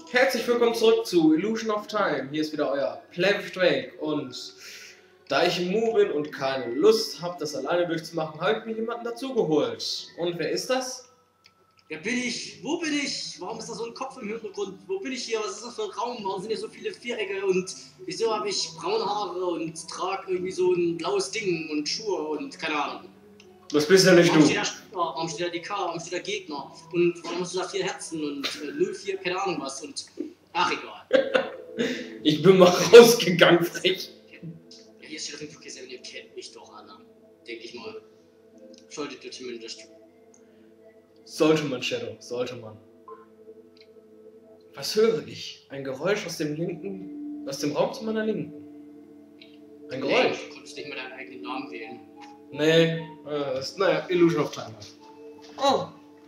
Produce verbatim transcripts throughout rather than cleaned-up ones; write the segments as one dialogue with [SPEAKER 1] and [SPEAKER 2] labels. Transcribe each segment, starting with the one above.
[SPEAKER 1] Herzlich willkommen zurück zu Illusion of Time. Hier ist wieder euer Pleb Drake und da ich Mu bin und keine Lust habe, das alleine durchzumachen, habe ich mir jemanden dazugeholt. Und wer ist das?
[SPEAKER 2] Wer bin ich? Wo bin ich? Warum ist da so ein Kopf im Hintergrund? Wo bin ich hier? Was ist das für ein Raum? Warum sind hier so viele Vierecke? Und wieso habe ich braune Haare und trage irgendwie so ein blaues Ding und Schuhe und keine Ahnung.
[SPEAKER 1] Das bist ja nicht
[SPEAKER 2] warum
[SPEAKER 1] du.
[SPEAKER 2] Steht da Spieler, warum steht da D K? Warum steht da Gegner? Und warum hast du da vier Herzen und äh, null vier, keine Ahnung was? Und ach egal.
[SPEAKER 1] Ich bin mal rausgegangen, frech.
[SPEAKER 2] Ja, hier steht auf jeden Fall Kissen, ihr kennt mich doch alle. Denke ich mal. Solltet ihr zumindest.
[SPEAKER 1] Sollte man, Shadow, sollte man. Was höre ich? Ein Geräusch aus dem linken, aus dem Raum zu meiner Linken. Ein Geräusch.
[SPEAKER 2] Nee, du konntest nicht mal deinen eigenen Namen wählen.
[SPEAKER 1] Nee, äh, ist, naja, Illusion of Time.
[SPEAKER 3] Oh.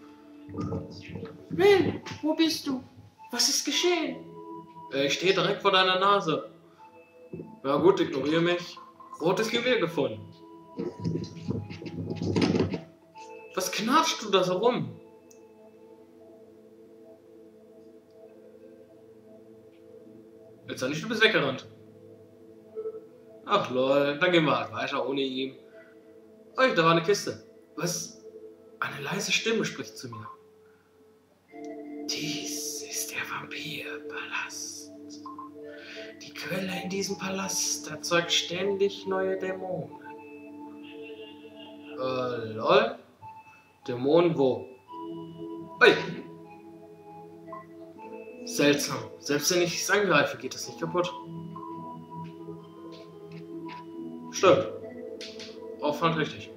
[SPEAKER 3] Will, wo bist du? Was ist geschehen?
[SPEAKER 1] Äh, ich stehe direkt vor deiner Nase. Ja gut, ignoriere mich. Rotes Juwel gefunden. Was knatscht du da so rum? Jetzt sag nicht, du bist weggerannt. Ach lol, dann gehen wir halt weiter ohne ihn. Oh, da war eine Kiste. Was? Eine leise Stimme spricht zu mir. Dies ist der Vampirpalast. Die Quelle in diesem Palast erzeugt ständig neue Dämonen. Äh, lol? Dämonen wo? Ui! Seltsam. Selbst wenn ich es angreife, geht das nicht kaputt. Stimmt. Aufwand richtig.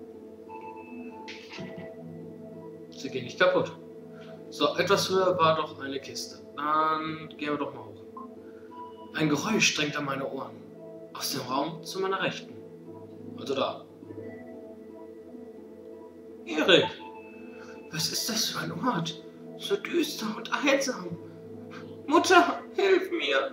[SPEAKER 1] Sie gehen nicht kaputt. So, etwas höher war doch eine Kiste. Dann gehen wir doch mal hoch. Ein Geräusch drängt an meine Ohren. Aus dem Raum zu meiner Rechten. Also da. Erik! Was ist das für ein Ort? So düster und einsam. Mutter, hilf mir!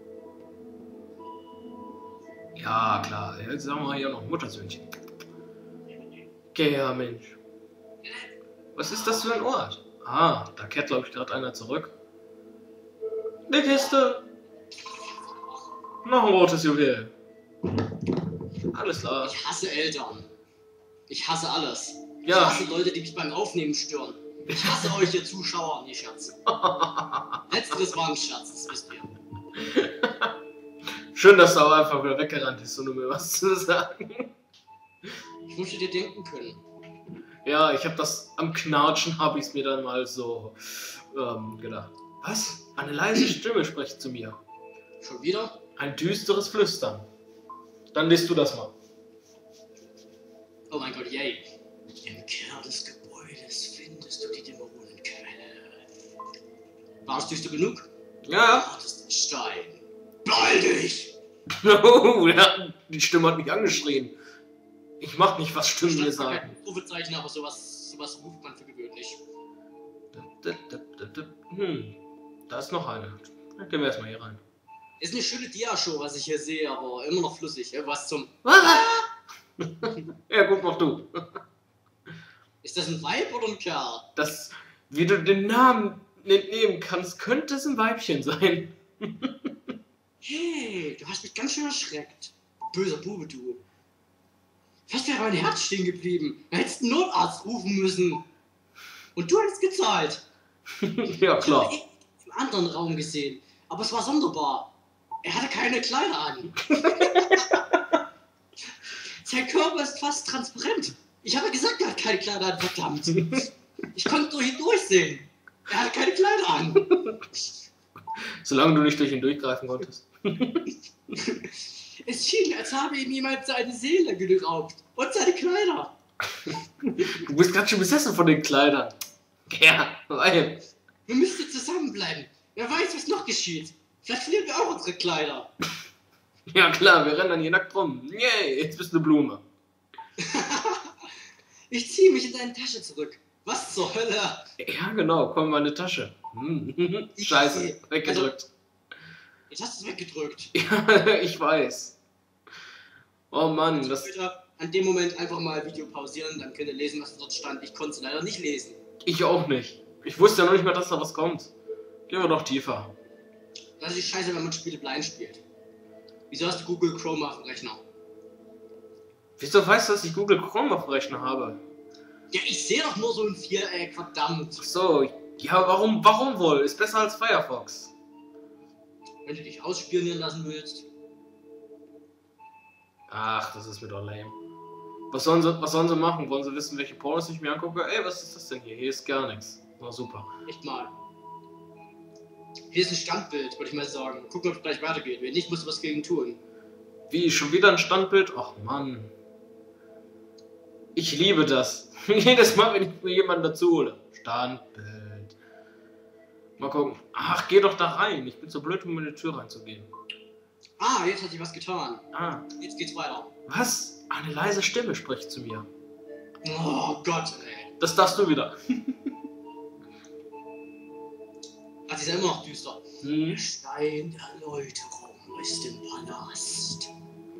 [SPEAKER 1] Ja, klar. Jetzt sagen wir hier noch Muttersöhnchen. Okay, ja, Mensch. Was ist das für ein Ort? Ah, da kehrt, glaube ich, gerade einer zurück. Die Kiste! Noch ein rotes Juwel. Alles klar.
[SPEAKER 2] Ich hasse Eltern. Ich hasse alles.
[SPEAKER 1] Ja.
[SPEAKER 2] Ich hasse Leute, die mich beim Aufnehmen stören. Ich hasse euch, ihr Zuschauer, nie Scherz. Letzteres war ein Scherz, das wisst ihr.
[SPEAKER 1] Schön, dass du auch einfach wieder weggerannt bist, ohne mir was zu sagen.
[SPEAKER 2] Ich möchte dir denken können.
[SPEAKER 1] Ja, ich habe das am Knatschen, habe ich es mir dann mal so ähm, gedacht. Was? Eine leise Stimme spricht zu mir.
[SPEAKER 2] Schon wieder?
[SPEAKER 1] Ein düsteres Flüstern. Dann liest du das mal.
[SPEAKER 2] Oh mein Gott, yay. Im Keller des Gebäudes findest du die Dämonenquelle. War es düster genug?
[SPEAKER 1] Ja.
[SPEAKER 2] Oh, das ist ein Stein. Beeil dich!
[SPEAKER 1] Oh, ja, die Stimme hat mich angeschrien. Ich mach nicht, was Stimmen mir sagen.
[SPEAKER 2] Rufezeichen, aber sowas, sowas ruft man für gewöhnlich.
[SPEAKER 1] Hm, da ist noch eine. Dann gehen wir erstmal hier rein.
[SPEAKER 2] Ist eine schöne Dia-Show, was ich hier sehe, aber immer noch flüssig. Was zum...
[SPEAKER 1] Ja, guck mal du.
[SPEAKER 2] Ist das ein Weib oder ein Kerl?
[SPEAKER 1] Das, wie du den Namen entnehmen kannst, könnte es ein Weibchen sein.
[SPEAKER 2] Hey, du hast mich ganz schön erschreckt. Böser Bube, du. Fast wäre mein Herz stehen geblieben. Du hättest einen Notarzt rufen müssen. Und du hättest gezahlt.
[SPEAKER 1] Ja, klar.
[SPEAKER 2] Ich habe ihn im anderen Raum gesehen. Aber es war sonderbar. Er hatte keine Kleider an. Sein Körper ist fast transparent. Ich habe gesagt, er hat keine Kleider an, verdammt. Ich konnte durch ihn durchsehen. Er hatte keine Kleider an.
[SPEAKER 1] Solange du nicht durch ihn durchgreifen konntest.
[SPEAKER 2] Es schien, als habe ihm jemand seine Seele geraubt. Und seine Kleider.
[SPEAKER 1] Du bist ganz schön besessen von den Kleidern. Ja, weil.
[SPEAKER 2] Wir müssten zusammenbleiben. Wer weiß, was noch geschieht. Vielleicht verlieren wir auch unsere Kleider.
[SPEAKER 1] Ja klar, wir rennen dann hier nackt rum. Yay, jetzt bist du eine Blume.
[SPEAKER 2] Ich ziehe mich in deine Tasche zurück. Was zur Hölle?
[SPEAKER 1] Ja genau, komm in meine Tasche. Hm. Scheiße, weggedrückt.
[SPEAKER 2] Jetzt hast du es weggedrückt.
[SPEAKER 1] Ja, ich weiß. Oh Mann,
[SPEAKER 2] also
[SPEAKER 1] das...
[SPEAKER 2] Bitte an dem Moment einfach mal Video pausieren, dann könnt ihr lesen, was dort stand. Ich konnte es leider nicht lesen.
[SPEAKER 1] Ich auch nicht. Ich wusste ja noch nicht mal, dass da was kommt. Gehen wir doch tiefer.
[SPEAKER 2] Das ist scheiße, wenn man Spiele blind spielt. Wieso hast du Google Chrome auf dem Rechner?
[SPEAKER 1] Wieso weißt du, dass ich Google Chrome auf dem Rechner habe?
[SPEAKER 2] Ja, ich sehe doch nur so ein Viereck, verdammt.
[SPEAKER 1] Ach so, ja, warum, warum wohl? Ist besser als Firefox.
[SPEAKER 2] Wenn du dich ausspionieren lassen willst.
[SPEAKER 1] Ach, das ist mir doch lame. Was sollen sie, was sollen sie machen? Wollen sie wissen, welche Pornos ich mir angucke? Ey, was ist das denn hier? Hier ist gar nichts. Na super.
[SPEAKER 2] Echt mal. Hier ist ein Standbild, würde ich mal sagen. Gucken, ob es gleich weitergeht. Wenn nicht, musst du was gegen tun.
[SPEAKER 1] Wie, schon wieder ein Standbild? Ach Mann. Ich liebe das. Jedes Mal, wenn ich mir jemanden dazu hole. Standbild. Mal gucken. Ach, geh doch da rein. Ich bin so blöd, um in die Tür reinzugehen.
[SPEAKER 2] Ah, jetzt hat sich was getan.
[SPEAKER 1] Ah.
[SPEAKER 2] Jetzt geht's weiter.
[SPEAKER 1] Was? Eine leise Stimme spricht zu mir.
[SPEAKER 2] Oh Gott, ey.
[SPEAKER 1] Das darfst du wieder.
[SPEAKER 2] Ach, die ist ja immer noch düster.
[SPEAKER 1] Hm.
[SPEAKER 2] Der Stein der Läuterung ist im Palast.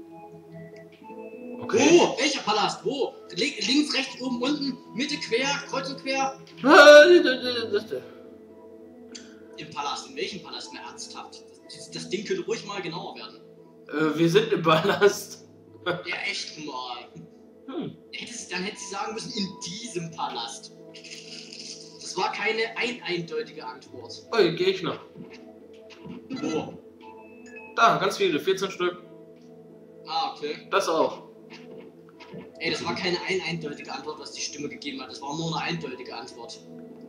[SPEAKER 1] Okay.
[SPEAKER 2] Wo? Welcher Palast? Wo? Link, links, rechts, oben, unten, Mitte, quer, kreuz und quer? Im Palast. In welchem Palast mehr ernsthaft? Das, das Ding könnte ruhig mal genauer werden.
[SPEAKER 1] Äh, wir sind im Palast.
[SPEAKER 2] Ja, echt mal.
[SPEAKER 1] Hm.
[SPEAKER 2] Hättest, dann hättest du sagen müssen, in diesem Palast. Das war keine ein eindeutige Antwort.
[SPEAKER 1] Oh, hier gehe ich noch.
[SPEAKER 2] Wo?
[SPEAKER 1] Da, ganz viele, vierzehn Stück.
[SPEAKER 2] Ah, okay.
[SPEAKER 1] Das auch.
[SPEAKER 2] Ey, das war keine ein eindeutige Antwort, was die Stimme gegeben hat. Das war nur eine eindeutige Antwort.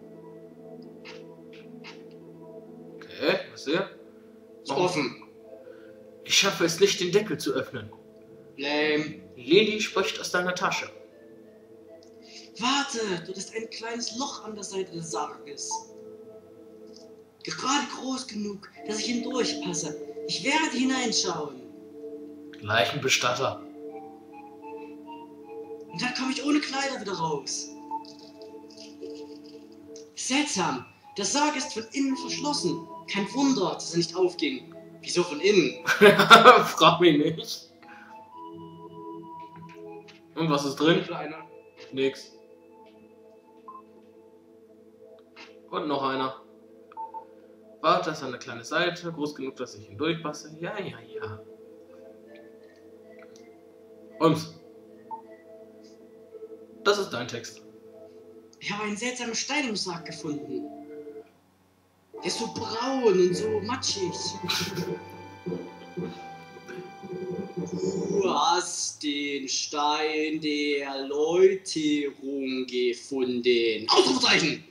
[SPEAKER 1] Okay, was hier?
[SPEAKER 2] Ist offen.
[SPEAKER 1] Ich schaffe es nicht, den Deckel zu öffnen.
[SPEAKER 2] Lame.
[SPEAKER 1] Lili spricht aus deiner Tasche.
[SPEAKER 2] Warte, dort ist ein kleines Loch an der Seite des Sarges. Gerade groß genug, dass ich hindurchpasse. Ich werde hineinschauen.
[SPEAKER 1] Leichenbestatter.
[SPEAKER 2] Und dann komme ich ohne Kleider wieder raus. Seltsam. Der Sarg ist von innen verschlossen. Kein Wunder, dass er nicht aufging. Wieso von innen?
[SPEAKER 1] Frag mich nicht. Und was ist drin?
[SPEAKER 2] Kleiner.
[SPEAKER 1] Nix. Und noch einer. Warte, das ist eine kleine Seite, groß genug, dass ich hindurchpasse. Ja, ja, ja. Ums. Das ist dein Text.
[SPEAKER 2] Ich habe einen seltsamen Stein im Sarg gefunden. Der ist so braun und so matschig. Du hast den Stein der Läuterung gefunden. Ausrufezeichen!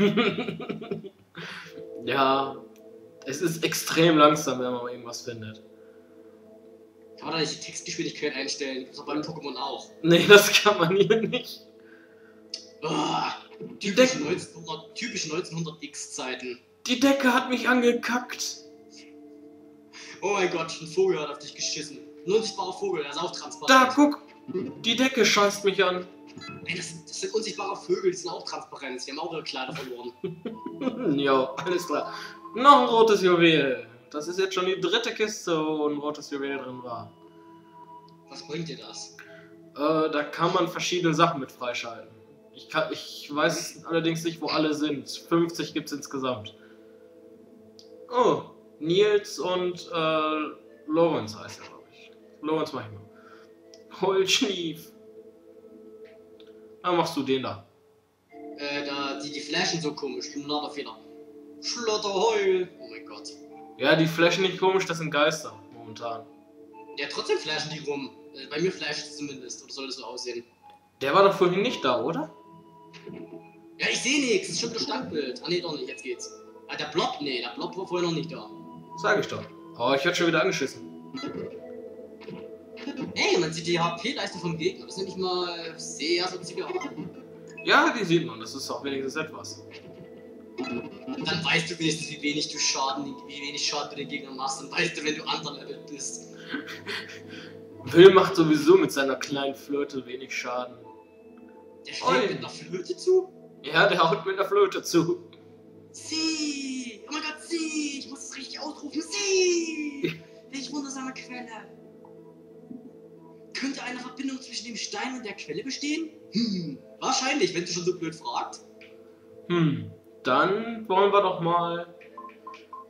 [SPEAKER 1] Ja, es ist extrem langsam, wenn man irgendwas findet.
[SPEAKER 2] Kann man da nicht die Textgeschwindigkeit einstellen? Das ist doch beim Pokémon auch.
[SPEAKER 1] Nee, das kann man hier nicht.
[SPEAKER 2] Oh, typisch, neunzehnhundert, typisch neunzehnhundert X-Zeiten.
[SPEAKER 1] Die Decke hat mich angekackt.
[SPEAKER 2] Oh mein Gott, ein Vogel hat auf dich geschissen. Ein unsichtbarer Vogel, der ist auch transparent.
[SPEAKER 1] Da, guck. Die Decke scheißt mich an.
[SPEAKER 2] Ey, das, das sind unsichtbare Vögel, die sind auch transparent. Die haben auch ihre Kleider verloren.
[SPEAKER 1] Ja, alles klar. Noch ein rotes Juwel. Das ist jetzt schon die dritte Kiste, wo ein rotes Juwel drin war.
[SPEAKER 2] Was bringt dir das?
[SPEAKER 1] Äh, da kann man verschiedene Sachen mit freischalten. Ich, kann, ich weiß allerdings nicht, wo alle sind. fünfzig gibt es insgesamt. Oh, Nils und äh, Lorenz heißt er, glaube ich. Lorenz mach ich mal. Heulschnief. Dann machst du den da.
[SPEAKER 2] Äh, da, die, die flashen so komisch. Fehler. Schlotterheul. Oh mein Gott.
[SPEAKER 1] Ja, die flashen nicht komisch, das sind Geister, momentan.
[SPEAKER 2] Ja, trotzdem flashen die rum. Äh, bei mir flasht es zumindest. Oder soll es so aussehen?
[SPEAKER 1] Der war doch vorhin nicht da, oder?
[SPEAKER 2] Ja, ich sehe nichts. Das ist schon das Standbild. Ah, nee, doch nicht. Jetzt geht's. Ah, der Blob? Nee, der Blob war vorher noch nicht da.
[SPEAKER 1] Sag ich doch. Oh, ich werd schon wieder angeschissen.
[SPEAKER 2] Ey, man sieht die H P-Leistung vom Gegner. Das ist nämlich mal sehr sozial.
[SPEAKER 1] Ja, die sieht man. Das ist auch wenigstens etwas.
[SPEAKER 2] Und dann weißt du wenigstens, wie wenig du Schaden, wie wenig Schaden du den Gegnern machst. Dann weißt du, wenn du underlevelt bist.
[SPEAKER 1] Will macht sowieso mit seiner kleinen Flöte wenig Schaden.
[SPEAKER 2] Der schlägt mit einer Flöte zu?
[SPEAKER 1] Ja, der haut mit einer Flöte zu.
[SPEAKER 2] Sie! Oh mein Gott, sie! Ich muss es richtig ausrufen. Sie! Welch wundersame Quelle! Könnte eine Verbindung zwischen dem Stein und der Quelle bestehen? Hm, wahrscheinlich, wenn du schon so blöd fragst.
[SPEAKER 1] Hm, dann wollen wir doch mal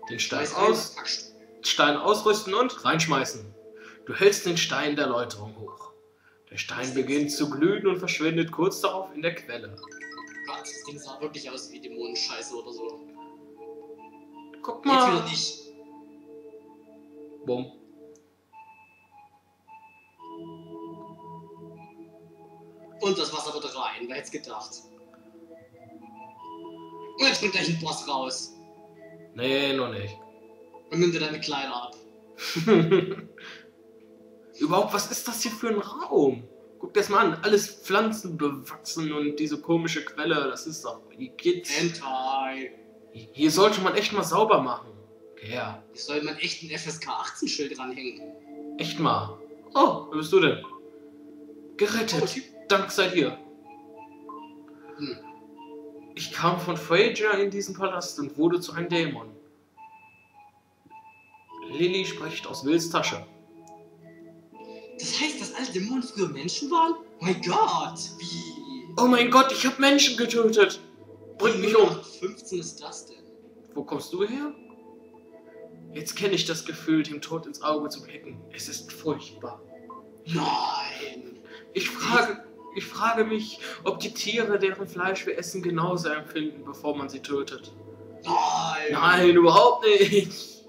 [SPEAKER 1] Den Stein,
[SPEAKER 2] Schmeiß rein,
[SPEAKER 1] aus,
[SPEAKER 2] packst.
[SPEAKER 1] Stein ausrüsten und reinschmeißen. Du hältst den Stein der Läuterung hoch. Der Stein beginnt zu glühen und verschwindet kurz darauf in der Quelle.
[SPEAKER 2] Gott, das Ding sah wirklich aus wie Dämonenscheiße oder so.
[SPEAKER 1] Guck
[SPEAKER 2] Jetzt wieder
[SPEAKER 1] mal.
[SPEAKER 2] nicht.
[SPEAKER 1] Bumm.
[SPEAKER 2] Und das Wasser wird rein, wer hätte es gedacht? Und jetzt kommt gleich ein Boss raus.
[SPEAKER 1] Nee, noch nicht.
[SPEAKER 2] Und nimm dir deine Kleider ab.
[SPEAKER 1] Überhaupt, was ist das hier für ein Raum? Guck dir das mal an. Alles Pflanzen bewachsen und diese komische Quelle. Das ist doch... Hier geht's...
[SPEAKER 2] Hentai.
[SPEAKER 1] Hier sollte man echt mal sauber machen. Okay, ja.
[SPEAKER 2] Hier soll man echt ein F S K achtzehn Schild dranhängen.
[SPEAKER 1] Echt mal. Oh, wer bist du denn? Gerettet.
[SPEAKER 2] Oh, Typ.
[SPEAKER 1] Dank sei dir.
[SPEAKER 2] Hm.
[SPEAKER 1] Ich kam von Freyja in diesen Palast und wurde zu einem Dämon. Lilly spricht aus Wills Tasche.
[SPEAKER 2] Das heißt, dass alle Dämonen früher Menschen waren? Mein Gott, wie...
[SPEAKER 1] Oh mein Gott, ich habe Menschen getötet. Bring mich um.
[SPEAKER 2] fünfzehn ist das denn?
[SPEAKER 1] Wo kommst du her? Jetzt kenne ich das Gefühl, dem Tod ins Auge zu blicken. Es ist furchtbar.
[SPEAKER 2] Nein.
[SPEAKER 1] Ich frage, ich frage mich, ob die Tiere, deren Fleisch wir essen, genauso empfinden, bevor man sie tötet.
[SPEAKER 2] Nein.
[SPEAKER 1] Nein, überhaupt nicht.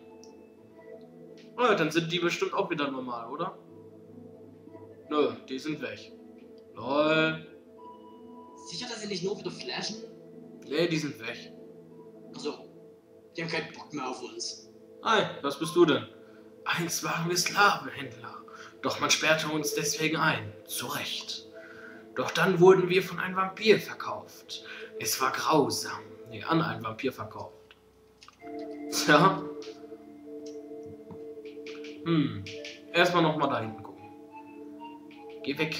[SPEAKER 1] Ah, dann sind die bestimmt auch wieder normal, oder? Nö, die sind weg. Lol.
[SPEAKER 2] Sicher, dass sie nicht nur wieder flashen?
[SPEAKER 1] Nee, die sind weg.
[SPEAKER 2] Also, die haben keinen Bock mehr auf uns.
[SPEAKER 1] Hi, was bist du denn? Einst waren wir Sklavenhändler. Doch man sperrte uns deswegen ein. Zu Recht. Doch dann wurden wir von einem Vampir verkauft. Es war grausam. Nee, an einen Vampir verkauft. Tja. Hm. Erstmal nochmal da hinten gucken. Geh weg.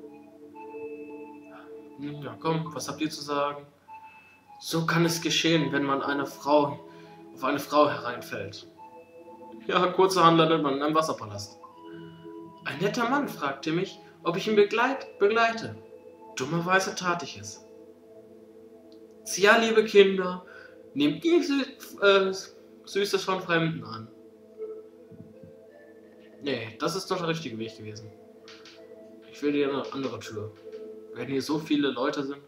[SPEAKER 1] Hm, ja, komm, was habt ihr zu sagen? So kann es geschehen, wenn man eine Frau auf eine Frau hereinfällt. Ja, kurzerhand landet man in einem Wasserpalast. Ein netter Mann fragte mich, ob ich ihn begleit, begleite. Dummerweise tat ich es. Ja, liebe Kinder, nehmt ihr Sü äh, Süßes von Fremden an. Nee, das ist doch der richtige Weg gewesen. Ich will dir eine andere Tür. Wenn hier so viele Leute sind.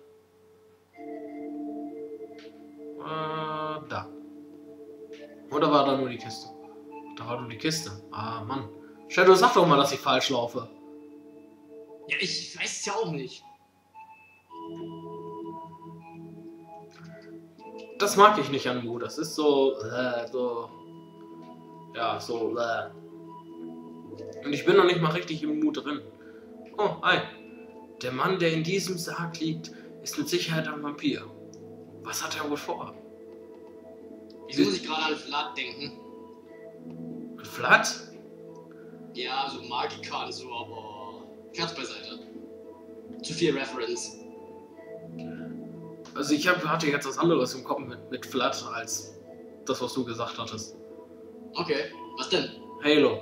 [SPEAKER 1] Äh, da. Oder war da nur die Kiste? Da war nur die Kiste. Ah, Mann. Shadow, sag doch mal, dass ich falsch laufe.
[SPEAKER 2] Ja, ich weiß es ja auch nicht.
[SPEAKER 1] Das mag ich nicht an Mu. Das ist so, äh, so, ja, so, äh. Und ich bin noch nicht mal richtig im Mu drin. Oh, hi. Der Mann, der in diesem Sarg liegt, ist mit Sicherheit ein Vampir. Was hat er wohl vor?
[SPEAKER 2] Wieso muss ich gerade an Vlad denken?
[SPEAKER 1] Flat?
[SPEAKER 2] Ja, so Magika und so, aber... Scherz beiseite. Zu viel Reference.
[SPEAKER 1] Also ich hab, hatte jetzt was anderes im Kopf mit, mit Flat als das, was du gesagt hattest.
[SPEAKER 2] Okay, was denn?
[SPEAKER 1] Halo.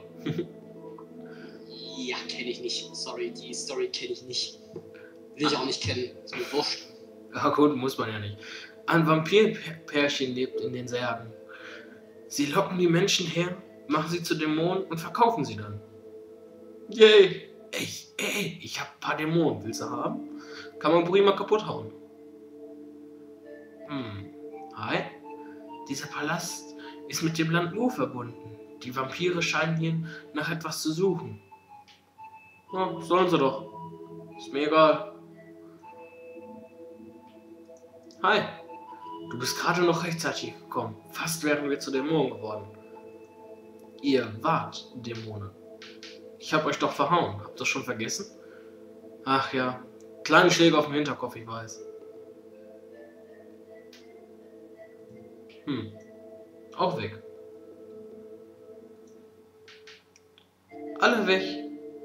[SPEAKER 2] Ja, kenne ich nicht. Sorry, die Story kenne ich nicht. Will ich auch nicht kennen. Ist mir wurscht.
[SPEAKER 1] Ja gut, muss man ja nicht. Ein Vampirpärchen lebt in den Särgen. Sie locken die Menschen her, machen sie zu Dämonen und verkaufen sie dann. Yay! Ey, ey, ich hab ein paar Dämonen. Willst du haben? Kann man prima kaputt hauen. Hm. Hi. Dieser Palast ist mit dem Land Mu verbunden. Die Vampire scheinen hier nach etwas zu suchen. Ja, sollen sie doch. Ist mir egal. Hi. Du bist gerade noch rechtzeitig gekommen. Fast wären wir zu Dämonen geworden. Ihr wart Dämonen. Ich hab euch doch verhauen. Habt ihr schon vergessen? Ach ja. Kleine Schläge auf dem Hinterkopf, ich weiß. Hm. Auch weg. Alle weg.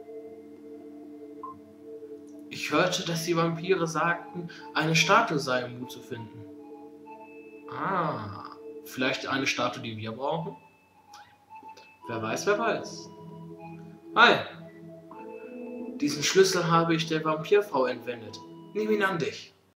[SPEAKER 1] Ich hörte, dass die Vampire sagten, eine Statue sei im Mu zu finden. Ah, vielleicht eine Statue, die wir brauchen? Wer weiß, wer weiß. Hi. Diesen Schlüssel habe ich der Vampirfrau entwendet. Nimm ihn an dich.